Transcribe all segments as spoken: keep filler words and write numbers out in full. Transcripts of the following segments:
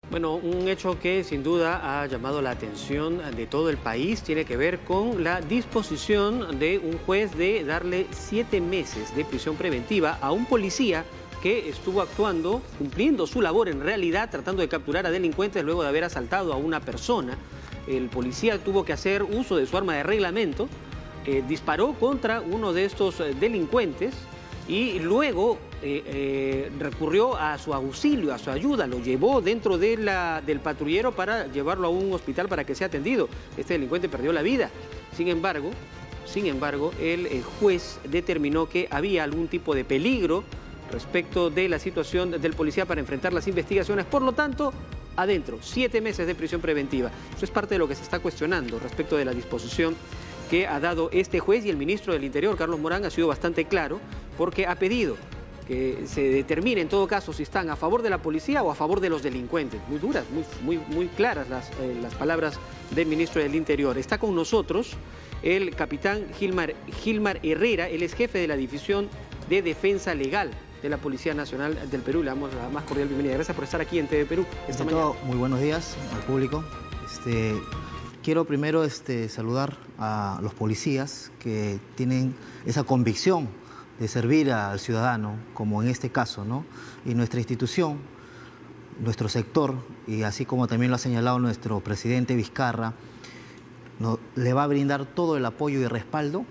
Bueno, un hecho que sin duda ha llamado la atención de todo el país tiene que ver con la disposición de un juez de darle siete meses de prisión preventiva a un policía que estuvo actuando, cumpliendo su labor en realidad, tratando de capturar a delincuentes luego de haber asaltado a una persona. El policía tuvo que hacer uso de su arma de reglamento, eh, disparó contra uno de estos eh, delincuentes y luego eh, eh, recurrió a su auxilio, a su ayuda, lo llevó dentro de la, del patrullero para llevarlo a un hospital para que sea atendido. Este delincuente perdió la vida. Sin embargo, sin embargo, el, el juez determinó que había algún tipo de peligro respecto de la situación del policía para enfrentar las investigaciones. Por lo tanto, adentro, siete meses de prisión preventiva. Eso es parte de lo que se está cuestionando respecto de la disposición que ha dado este juez, y el ministro del Interior, Carlos Morán, ha sido bastante claro porque ha pedido que se determine en todo caso si están a favor de la policía o a favor de los delincuentes. Muy duras, muy, muy, muy claras las, eh, las palabras del ministro del Interior. Está con nosotros el capitán Gilmar, Gilmar Herrera, él es jefe de la División de Defensa Legal de la Policía Nacional del Perú. Le damos la más cordial bienvenida. Gracias por estar aquí en T V Perú esta mañana. Todo, muy buenos días al público. Este, quiero primero este, saludar a los policías que tienen esa convicción de servir al ciudadano, como en este caso, ¿no? Y nuestra institución, nuestro sector, y así como también lo ha señalado nuestro presidente Vizcarra, no, le va a brindar todo el apoyo y respaldo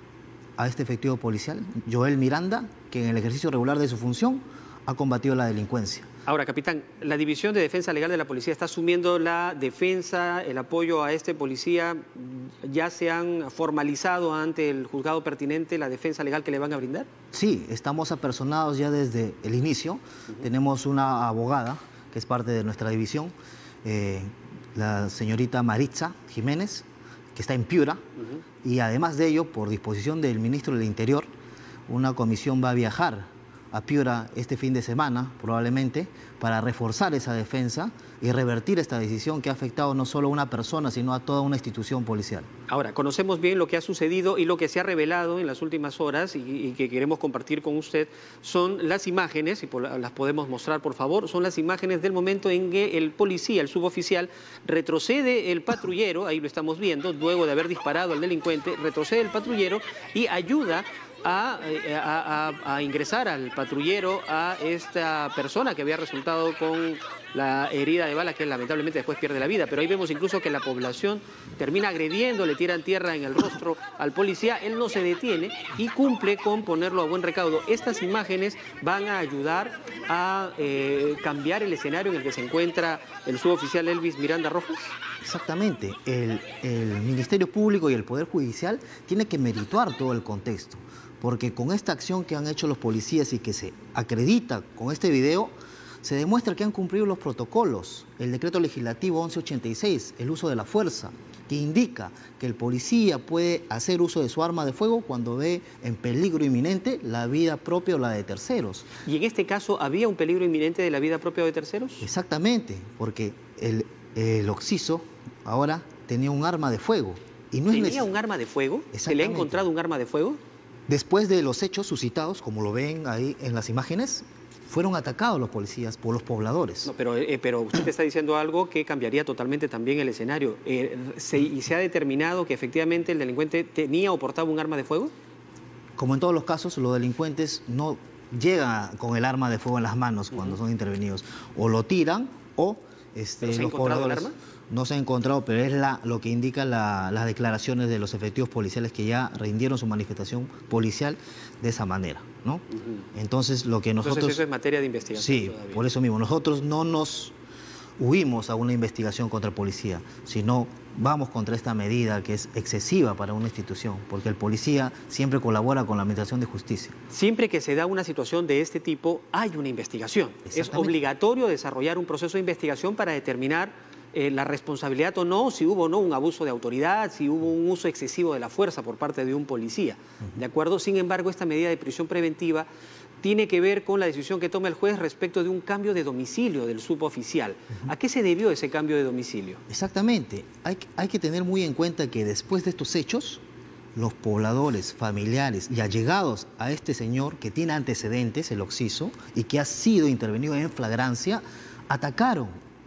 a este efectivo policial, Joel Miranda, que en el ejercicio regular de su función ha combatido la delincuencia. Ahora, capitán, la División de Defensa Legal de la Policía está asumiendo la defensa, el apoyo a este policía. ¿Ya se han formalizado ante el juzgado pertinente la defensa legal que le van a brindar? Sí, estamos apersonados ya desde el inicio. Uh-huh. Tenemos una abogada que es parte de nuestra división, eh, la señorita Maritza Jiménez, que está en Piura, uh-huh. Y además de ello, por disposición del ministro del Interior, una comisión va a viajar a Piura este fin de semana, probablemente, para reforzar esa defensa y revertir esta decisión que ha afectado no solo a una persona, sino a toda una institución policial. Ahora, conocemos bien lo que ha sucedido y lo que se ha revelado en las últimas horas y, y que queremos compartir con usted son las imágenes, y por, las podemos mostrar, por favor, son las imágenes del momento en que el policía, el suboficial, retrocede el patrullero, ahí lo estamos viendo, luego de haber disparado al delincuente, retrocede el patrullero y ayuda A, a, a, a ingresar al patrullero a esta persona que había resultado con la herida de bala, que lamentablemente después pierde la vida. Pero ahí vemos incluso que la población termina agrediendo, le tiran tierra en el rostro al policía. Él no se detiene y cumple con ponerlo a buen recaudo. Estas imágenes van a ayudar a eh, cambiar el escenario en el que se encuentra el suboficial Elvis Miranda Rojas. Exactamente. El, el Ministerio Público y el Poder Judicial tiene que merituar todo el contexto, porque con esta acción que han hecho los policías y que se acredita con este video, se demuestra que han cumplido los protocolos. El decreto legislativo once ochenta y seis, el uso de la fuerza, que indica que el policía puede hacer uso de su arma de fuego cuando ve en peligro inminente la vida propia o la de terceros. ¿Y en este caso había un peligro inminente de la vida propia o de terceros? Exactamente, porque el, el occiso ahora tenía un arma de fuego. Y no ¿Tenía es un arma de fuego? ¿Se le ha encontrado un arma de fuego? Después de los hechos suscitados, como lo ven ahí en las imágenes, fueron atacados los policías por los pobladores. No, pero, eh, pero usted está diciendo algo que cambiaría totalmente también el escenario. Eh, se, ¿Y se ha determinado que efectivamente el delincuente tenía o portaba un arma de fuego? Como en todos los casos, los delincuentes no llegan con el arma de fuego en las manos cuando uh-huh. son intervenidos. O lo tiran o este, ¿Pero se ha los encontrado pobladores... el arma? No se ha encontrado, pero es la, lo que indica la, las declaraciones de los efectivos policiales que ya rindieron su manifestación policial de esa manera, ¿no? Uh-huh. Entonces, lo que nosotros... Entonces, eso es materia de investigación. Sí, todavía. Por eso mismo. Nosotros no nos huimos a una investigación contra el policía, sino vamos contra esta medida que es excesiva para una institución, porque el policía siempre colabora con la administración de justicia. Siempre que se da una situación de este tipo, hay una investigación. Es obligatorio desarrollar un proceso de investigación para determinar Eh, la responsabilidad o no, si hubo o no un abuso de autoridad, si hubo un uso excesivo de la fuerza por parte de un policía, ¿de acuerdo? Sin embargo, esta medida de prisión preventiva tiene que ver con la decisión que toma el juez respecto de un cambio de domicilio del suboficial. Uh-huh. ¿A qué se debió ese cambio de domicilio? Exactamente. Hay, hay que tener muy en cuenta que después de estos hechos, los pobladores, familiares y allegados a este señor que tiene antecedentes, el occiso, y que ha sido intervenido en flagrancia, atacaron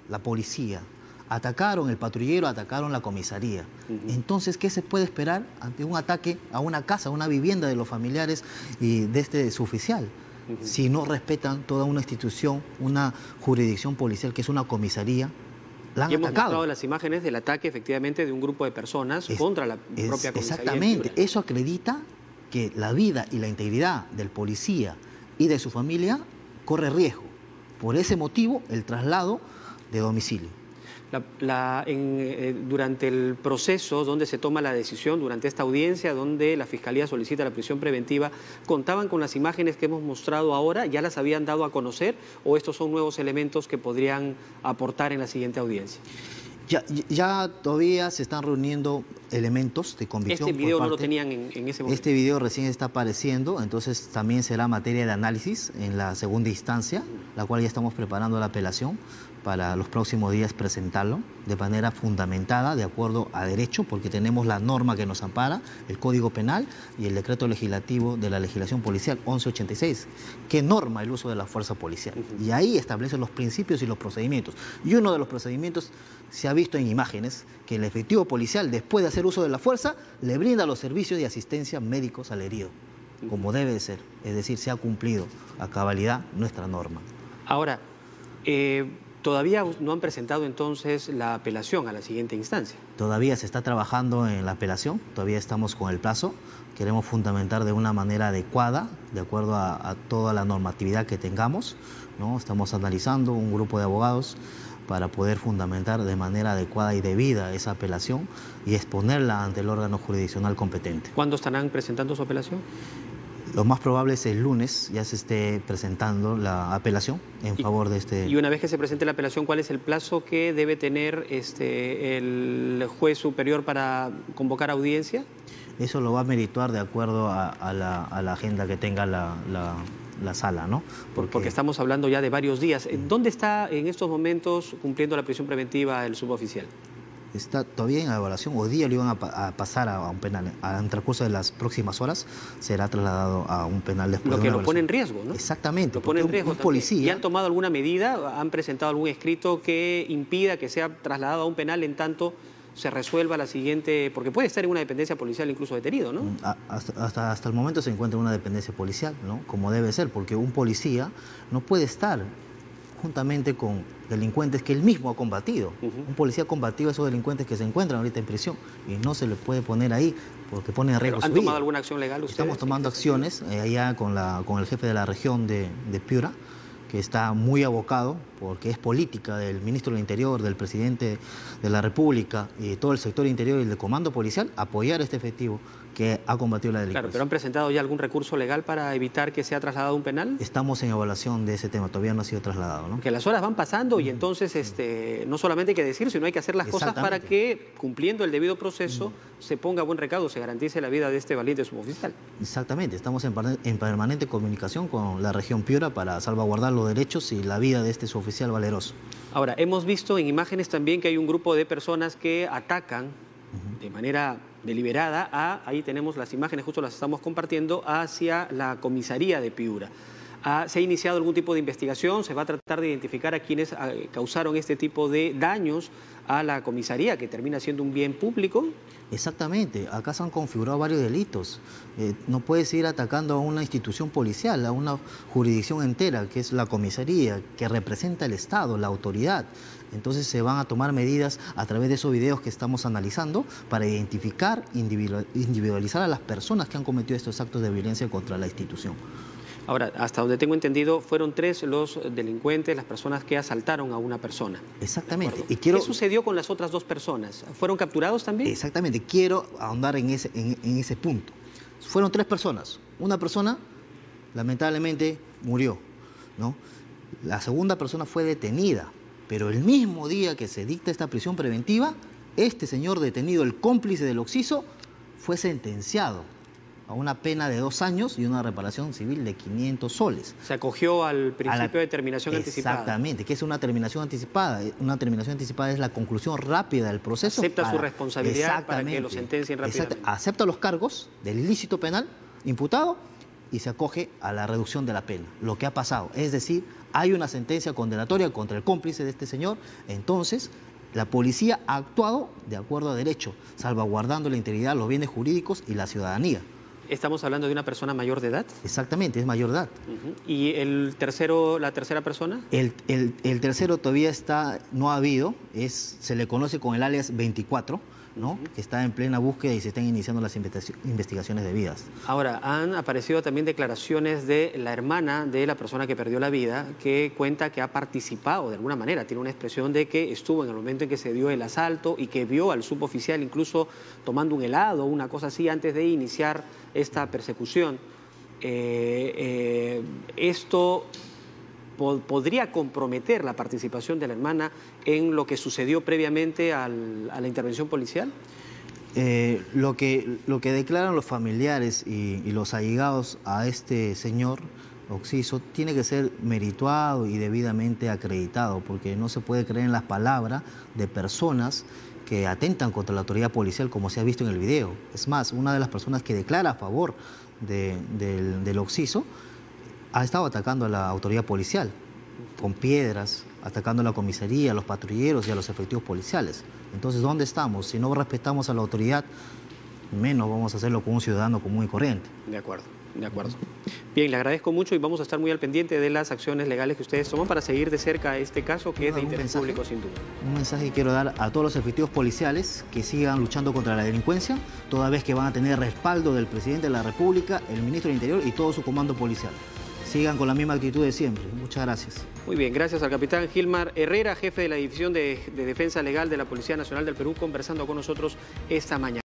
la policía, atacaron el patrullero, atacaron la comisaría. Uh-huh. Entonces, ¿qué se puede esperar ante un ataque a una casa, a una vivienda de los familiares y de este suboficial? Uh-huh. Si no respetan toda una institución, una jurisdicción policial que es una comisaría, la han y hemos atacado. mostrado las imágenes del ataque efectivamente de un grupo de personas es, contra la es, propia comisaría. Exactamente, eso acredita que la vida y la integridad del policía y de su familia corre riesgo. Por ese motivo, el traslado de domicilio. La, la, en, eh, durante el proceso donde se toma la decisión, durante esta audiencia donde la Fiscalía solicita la prisión preventiva, ¿contaban con las imágenes que hemos mostrado ahora? ¿Ya las habían dado a conocer o estos son nuevos elementos que podrían aportar en la siguiente audiencia? Ya, ya todavía se están reuniendo elementos de convicción. Este video por no parte, lo tenían en, en ese momento. Este video recién está apareciendo, entonces también será materia de análisis en la segunda instancia, la cual ya estamos preparando la apelación para los próximos días presentarlo de manera fundamentada, de acuerdo a derecho, porque tenemos la norma que nos ampara, el Código Penal y el decreto legislativo de la legislación policial once ochenta y seis, que norma el uso de la fuerza policial. Uh-huh. Y ahí establece los principios y los procedimientos. Y uno de los procedimientos se ha visto en imágenes que el efectivo policial, después de hacer uso de la fuerza, le brinda los servicios de asistencia médicos al herido, como debe de ser. Es decir, se ha cumplido a cabalidad nuestra norma. Ahora, eh... ¿todavía no han presentado entonces la apelación a la siguiente instancia? Todavía se está trabajando en la apelación, todavía estamos con el plazo. Queremos fundamentar de una manera adecuada, de acuerdo a, a toda la normatividad que tengamos, ¿no? Estamos analizando un grupo de abogados para poder fundamentar de manera adecuada y debida esa apelación y exponerla ante el órgano jurisdiccional competente. ¿Cuándo estarán presentando su apelación? Lo más probable es el lunes ya se esté presentando la apelación en y, favor de este... Y una vez que se presente la apelación, ¿cuál es el plazo que debe tener este, el juez superior para convocar audiencia? Eso lo va a merituar de acuerdo a, a, la, a la agenda que tenga la, la, la sala, ¿no? Porque... Porque estamos hablando ya de varios días. ¿Dónde está en estos momentos cumpliendo la prisión preventiva el suboficial? Está todavía en evaluación. Hoy día lo iban a, pa a pasar a un penal. En el transcurso de las próximas horas será trasladado a un penal después lo de que una lo pone en riesgo, ¿no? Exactamente. Lo pone en riesgo. Un, un policía... ¿Y han tomado alguna medida? ¿Han presentado algún escrito que impida que sea trasladado a un penal en tanto se resuelva la siguiente? Porque puede estar en una dependencia policial incluso detenido, ¿no? Hasta, hasta, hasta el momento se encuentra en una dependencia policial, ¿no? Como debe ser, porque un policía no puede estar juntamente con delincuentes que él mismo ha combatido. Uh-huh. Un policía ha combatido a esos delincuentes que se encuentran ahorita en prisión y no se le puede poner ahí porque pone en riesgo su vida. ¿Han tomado alguna acción legal ustedes? Estamos tomando acciones eh, allá con, la, con el jefe de la región de, de Piura, que está muy abocado, porque es política del ministro del Interior, del presidente de la República y de todo el sector interior y del comando policial, apoyar este efectivo que ha combatido la delincuencia. Claro, pero ¿han presentado ya algún recurso legal para evitar que sea trasladado a un penal? Estamos en evaluación de ese tema, todavía no ha sido trasladado, ¿no? Que las horas van pasando y entonces este, no solamente hay que decir, sino hay que hacer las cosas para que, cumpliendo el debido proceso, mm. se ponga a buen recaudo, se garantice la vida de este valiente suboficial. Exactamente, estamos en, en permanente comunicación con la región Piura para salvaguardar los derechos y la vida de este suboficial valeroso. Ahora, hemos visto en imágenes también que hay un grupo de personas que atacan uh-huh. de manera deliberada a, ahí tenemos las imágenes, justo las estamos compartiendo, hacia la comisaría de Piura. Ah, ¿se ha iniciado algún tipo de investigación? ¿Se va a tratar de identificar a quienes ah, causaron este tipo de daños a la comisaría, que termina siendo un bien público? Exactamente, acá se han configurado varios delitos. Eh, no puedes ir atacando a una institución policial, a una jurisdicción entera, que es la comisaría, que representa el Estado, la autoridad. Entonces se van a tomar medidas a través de esos videos que estamos analizando para identificar, individualizar a las personas que han cometido estos actos de violencia contra la institución. Ahora, hasta donde tengo entendido, fueron tres los delincuentes, las personas que asaltaron a una persona. Exactamente. Y quiero... ¿Qué sucedió con las otras dos personas? ¿Fueron capturados también? Exactamente. Quiero ahondar en ese, en, en ese punto. Fueron tres personas. Una persona, lamentablemente, murió, ¿no? La segunda persona fue detenida, pero el mismo día que se dicta esta prisión preventiva, este señor detenido, el cómplice del occiso, fue sentenciado a una pena de dos años y una reparación civil de quinientos soles. Se acogió al principio la... de terminación anticipada. Exactamente, que es una terminación anticipada. Una terminación anticipada es la conclusión rápida del proceso. Acepta para... su responsabilidad para que lo sentencien rápidamente. Exacto. Acepta los cargos del ilícito penal imputado y se acoge a la reducción de la pena, lo que ha pasado. Es decir, hay una sentencia condenatoria contra el cómplice de este señor, entonces la policía ha actuado de acuerdo a derecho, salvaguardando la integridad, los bienes jurídicos y la ciudadanía. ¿Estamos hablando de una persona mayor de edad? Exactamente, es mayor de edad. Uh-huh. ¿Y el tercero, la tercera persona? El, el, el tercero todavía está, no ha habido, es, se le conoce con el alias veinticuatro, ¿no? Uh-huh. Que está en plena búsqueda y se están iniciando las investigaciones debidas. Ahora, han aparecido también declaraciones de la hermana de la persona que perdió la vida, que cuenta que ha participado de alguna manera, tiene una expresión de que estuvo en el momento en que se dio el asalto y que vio al suboficial incluso tomando un helado, una cosa así, antes de iniciar esta persecución. Eh, eh, esto po podría comprometer la participación de la hermana en lo que sucedió previamente al, a la intervención policial. Eh, lo que, lo que declaran los familiares y, y los allegados a este señor Oxiso tiene que ser merituado y debidamente acreditado, porque no se puede creer en las palabras de personas que atentan contra la autoridad policial, como se ha visto en el video. Es más, una de las personas que declara a favor de, del, del Oxiso ha estado atacando a la autoridad policial con piedras, atacando a la comisaría, a los patrulleros y a los efectivos policiales. Entonces, ¿dónde estamos? Si no respetamos a la autoridad, menos vamos a hacerlo con un ciudadano común y corriente. De acuerdo, de acuerdo. Bien, le agradezco mucho y vamos a estar muy al pendiente de las acciones legales que ustedes toman para seguir de cerca este caso que es de interés público, sin duda. Un mensaje que quiero dar a todos los efectivos policiales que sigan luchando contra la delincuencia, toda vez que van a tener respaldo del presidente de la República, el ministro del Interior y todo su comando policial. Sigan con la misma actitud de siempre. Muchas gracias. Muy bien, gracias al capitán Gilmar Herrera, jefe de la División de, de Defensa Legal de la Policía Nacional del Perú, conversando con nosotros esta mañana.